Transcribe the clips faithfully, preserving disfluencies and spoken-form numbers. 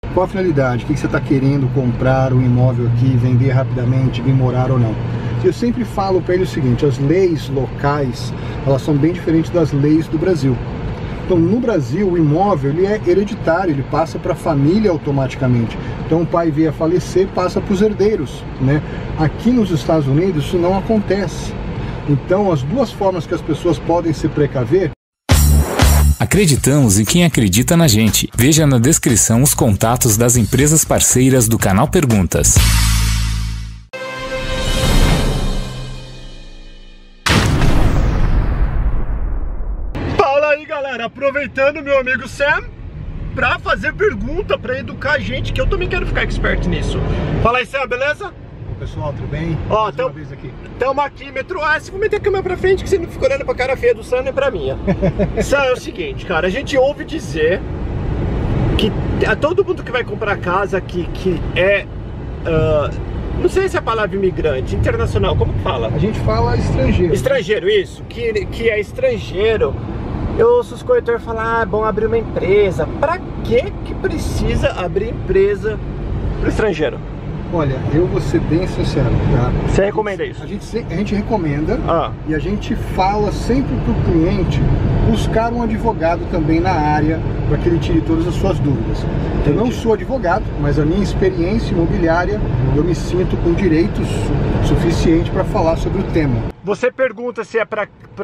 Qual a finalidade? O que você está querendo comprar um imóvel aqui, vender rapidamente, vir morar ou não? Eu sempre falo para ele o seguinte: as leis locais, elas são bem diferentes das leis do Brasil. Então, no Brasil, o imóvel ele é hereditário, ele passa para a família automaticamente. Então, o pai veio a falecer, passa para os herdeiros, né? Aqui nos Estados Unidos, isso não acontece. Então, as duas formas que as pessoas podem se precaver... Acreditamos em quem acredita na gente. Veja na descrição os contatos das empresas parceiras do canal Perguntas. Fala aí, galera, aproveitando meu amigo Sam pra fazer pergunta, pra educar a gente, que eu também quero ficar expert nisso. Fala aí, Sam, beleza? Pessoal, tudo bem? Ó, tem uma aqui, Metro A. Se vou meter a câmera pra frente, que você não fica olhando pra cara feia do Sam nem pra minha. Sam, é o seguinte, cara, a gente ouve dizer que a todo mundo que vai comprar casa aqui, que é, uh, não sei se é a palavra imigrante, internacional, como que fala? A gente fala estrangeiro. Estrangeiro, isso, que, que é estrangeiro. Eu ouço os corretores falar, ah, é bom abrir uma empresa. Pra que que precisa abrir empresa pro estrangeiro? Olha, eu vou ser bem sincero, tá? Você recomenda isso? A gente, a gente recomenda ah. e a gente fala sempre para o cliente buscar um advogado também na área para que ele tire todas as suas dúvidas. Entendi. Eu não sou advogado, mas a minha experiência imobiliária, eu me sinto com direitos suficiente para falar sobre o tema. Você pergunta se é para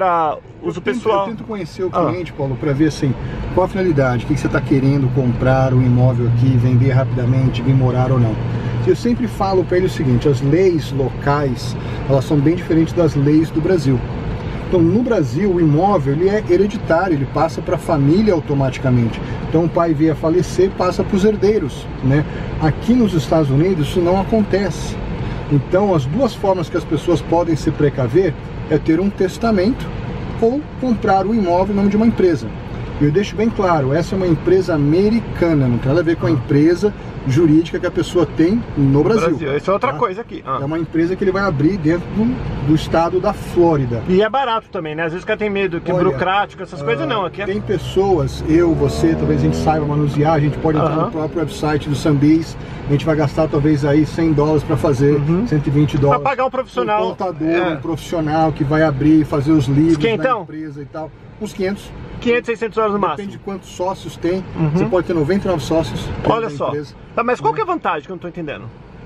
uso eu tento, pessoal? Eu tento conhecer o cliente, ah. Paulo, para ver assim, qual a finalidade, o que você está querendo comprar um imóvel aqui, vender rapidamente, vir morar ou não. Eu sempre falo para ele o seguinte: as leis locais, elas são bem diferentes das leis do Brasil. Então, no Brasil, o imóvel ele é hereditário, ele passa para a família automaticamente. Então, o pai veio a falecer, passa para os herdeiros, né? Aqui nos Estados Unidos, isso não acontece. Então, as duas formas que as pessoas podem se precaver é ter um testamento ou comprar o imóvel em nome de uma empresa. Eu deixo bem claro, essa é uma empresa americana, não tem nada a ver com a empresa jurídica que a pessoa tem no Brasil. Brasil. Isso é outra tá? coisa aqui. Ah. É uma empresa que ele vai abrir dentro do, do estado da Flórida. E é barato também, né? Às vezes o cara tem medo que é burocrático, essas uh, coisas não. Aqui é... Tem pessoas, eu, você, talvez a gente saiba manusear, a gente pode entrar uh-huh. no próprio website do Sambis, a gente vai gastar talvez aí cem dólares para fazer, uh-huh. cento e vinte dólares. Para pagar um profissional. Um contador, é. um profissional que vai abrir, fazer os livros da então? empresa e tal. Uns quinhentos. quinhentos, seiscentos dólares no máximo. Depende de quantos sócios tem. Uhum. Você pode ter noventa e nove sócios. Olha só. Tá, mas qual que é a vantagem que eu não estou entendendo?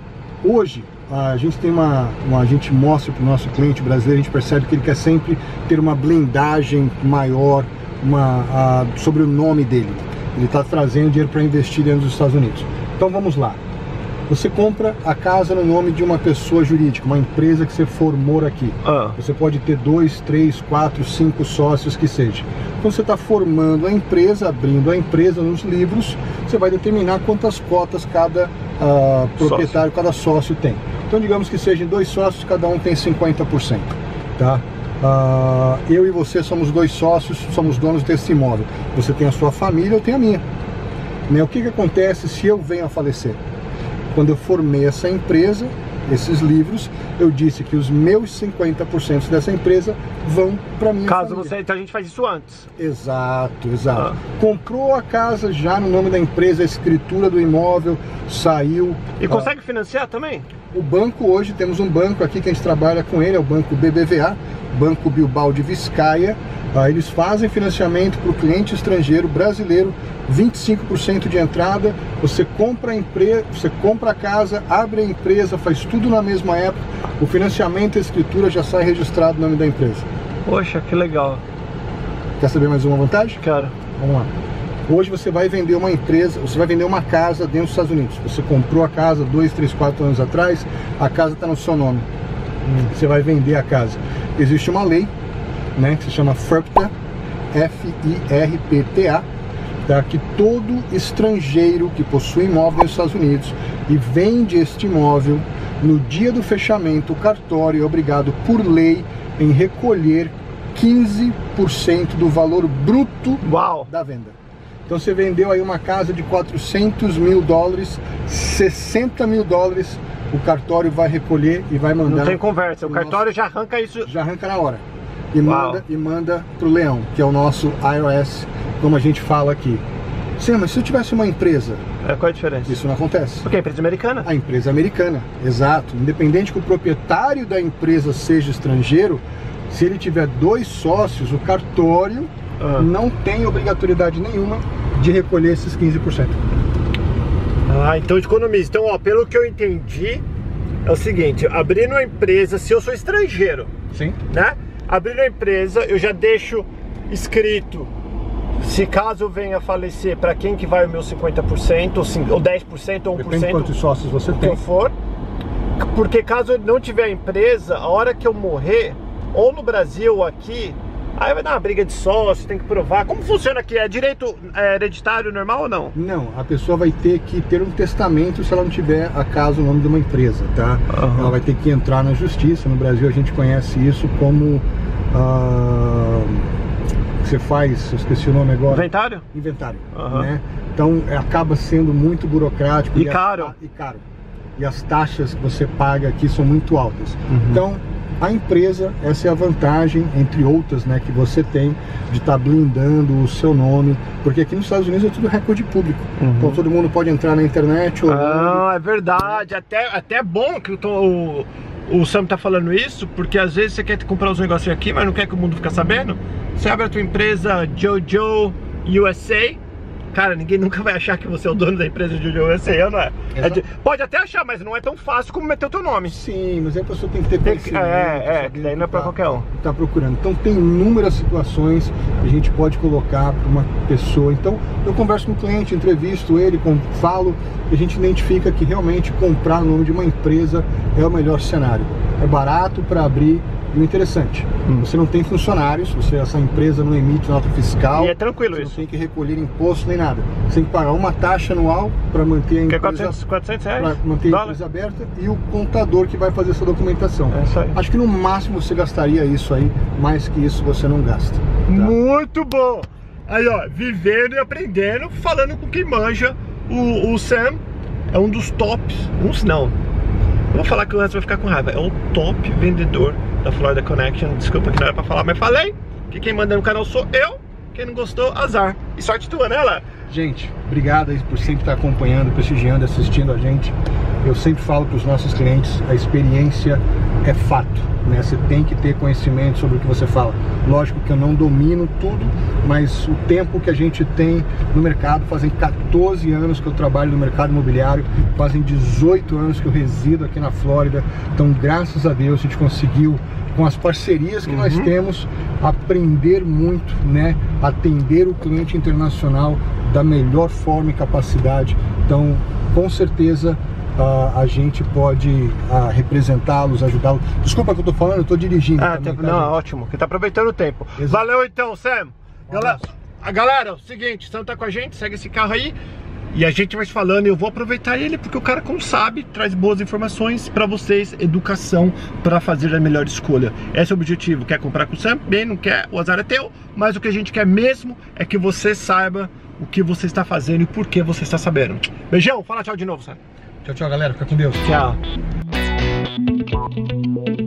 Hoje, a gente tem uma, uma... A gente mostra para o nosso cliente brasileiro, a gente percebe que ele quer sempre ter uma blindagem maior uma, a, sobre o nome dele. Ele está trazendo dinheiro para investir dentro dos Estados Unidos. Então vamos lá. Você compra a casa no nome de uma pessoa jurídica, uma empresa que você formou aqui. Ah. Você pode ter dois, três, quatro, cinco sócios que seja. Então você está formando a empresa, abrindo a empresa nos livros, você vai determinar quantas cotas cada uh, proprietário, sócio. cada sócio tem. Então digamos que sejam dois sócios, cada um tem cinquenta por cento. Tá? Uh, eu e você somos dois sócios, somos donos desse imóvel. Você tem a sua família, eu tenho a minha. Né? O que, que acontece se eu venho a falecer? Quando eu formei essa empresa, esses livros, eu disse que os meus cinquenta por cento dessa empresa vão para minha Caso família. você, então a gente faz isso antes. Exato, exato. Ah. Comprou a casa já no nome da empresa, a escritura do imóvel saiu. E ah, consegue financiar também? O banco hoje, temos um banco aqui que a gente trabalha com ele, é o Banco B B V A, Banco Bilbao de Vizcaya. Ah, eles fazem financiamento para o cliente estrangeiro brasileiro, vinte e cinco por cento de entrada, você compra a empresa, você compra a casa, abre a empresa, faz tudo na mesma época, o financiamento e a escritura já sai registrado no nome da empresa. Poxa, que legal. Quer saber mais uma vantagem? Quero. Vamos lá. Hoje você vai vender uma empresa, você vai vender uma casa dentro dos Estados Unidos. Você comprou a casa dois, três, quatro anos atrás, a casa está no seu nome. Hum. Você vai vender a casa. Existe uma lei, né, que se chama FIRPTA, F I R P T A, tá, que todo estrangeiro que possui imóvel nos Estados Unidos e vende este imóvel, no dia do fechamento, o cartório é obrigado por lei em recolher quinze por cento do valor bruto Uau. da venda. Então você vendeu aí uma casa de quatrocentos mil dólares, sessenta mil dólares, o cartório vai recolher e vai mandar... Não tem conversa, o cartório nosso... já arranca isso... Já arranca na hora. E Uau. manda, e manda pro leão, que é o nosso I R S, como a gente fala aqui. Sim, mas se eu tivesse uma empresa... É, qual é a diferença? Isso não acontece. Porque a empresa americana? A empresa americana, exato. Independente que o proprietário da empresa seja estrangeiro, se ele tiver dois sócios, o cartório ah. não tem obrigatoriedade nenhuma de recolher esses quinze por cento. Ah, então economiza. Então, ó, pelo que eu entendi, é o seguinte, abrindo uma empresa, se eu sou estrangeiro, sim, né? Abrindo uma empresa, eu já deixo escrito, se caso eu venha a falecer, para quem que vai o meu cinquenta por cento, ou dez por cento, ou um por cento. Depende de quantos sócios você tem. Que for. Porque caso eu não tiver empresa, a hora que eu morrer, ou no Brasil ou aqui, aí vai dar uma briga de sócio, tem que provar. Como funciona aqui? É direito é, hereditário normal ou não? Não, a pessoa vai ter que ter um testamento se ela não tiver, acaso, o nome de uma empresa, tá? Uhum. Ela vai ter que entrar na justiça. No Brasil a gente conhece isso como... Uh, você faz, eu esqueci o nome agora. Inventário? Inventário, uhum. né? Então é, acaba sendo muito burocrático. E, e caro. As, e caro. E as taxas que você paga aqui são muito altas. Uhum. Então, a empresa, essa é a vantagem, entre outras, né, que você tem de estar tá blindando o seu nome, porque aqui nos Estados Unidos é tudo recorde público. Uhum. Então todo mundo pode entrar na internet. Ou ah, é verdade. Até, até é bom que eu tô, o, o Sam tá falando isso, porque às vezes você quer comprar uns negócios aqui, mas não quer que o mundo fique sabendo. Você abre a tua empresa JoJo U S A. Cara, ninguém nunca vai achar que você é o dono da empresa de JoJo U S A, não é? É de, pode até achar, mas não é tão fácil como meter o teu nome. Sim, mas aí a pessoa tem que ter conhecimento. É, é, que daí não é pra tá, qualquer um. Tá procurando. Então tem inúmeras situações que a gente pode colocar para uma pessoa. Então eu converso com o cliente, entrevisto ele, com, falo, e a gente identifica que realmente comprar no nome de uma empresa é o melhor cenário. É barato para abrir. E o interessante, hum. você não tem funcionários, você, essa empresa não emite nota fiscal. E é tranquilo você isso. Não tem que recolher imposto nem nada. Você tem que pagar uma taxa anual para manter a empresa, quatrocentos, quatrocentos reais? Pra manter a empresa aberta, e o contador que vai fazer essa documentação. É isso aí. Acho que no máximo você gastaria isso aí, mais que isso você não gasta. Tá? Muito bom! Aí ó, vivendo e aprendendo, falando com quem manja. O, o Sam é um dos tops, uns não. Eu vou falar que o resto vai ficar com raiva. É o top vendedor da Florida Connection. Desculpa que não era pra falar, mas falei que quem manda no canal sou eu. Quem não gostou, azar. E sorte tua, né, Lá? Gente, obrigado aí por sempre estar acompanhando, prestigiando, assistindo a gente. Eu sempre falo para os nossos clientes, a experiência é fato, né? Você tem que ter conhecimento sobre o que você fala. Lógico que eu não domino tudo, mas o tempo que a gente tem no mercado, fazem quatorze anos que eu trabalho no mercado imobiliário, fazem dezoito anos que eu resido aqui na Flórida. Então, graças a Deus, a gente conseguiu, com as parcerias que uhum. nós temos, aprender muito, né? Atender o cliente internacional da melhor forma e capacidade. Então, com certeza, uh, a gente pode uh, representá-los, ajudá-los. Desculpa que eu tô falando, eu tô dirigindo. Ah, também, tá, tá, não, gente? Ótimo, que tá aproveitando o tempo. Exato. Valeu então, Sam. Galera, a galera, é o seguinte, o Sam tá com a gente, segue esse carro aí. E a gente vai falando, eu vou aproveitar ele porque o cara, como sabe, traz boas informações para vocês, educação para fazer a melhor escolha. Esse é o objetivo. Quer comprar com o Sam? Bem, não quer, o azar é teu. Mas o que a gente quer mesmo é que você saiba o que você está fazendo e por que você está sabendo. Beijão, fala tchau de novo, Sam. Tchau, tchau, galera. Fica com Deus. Tchau.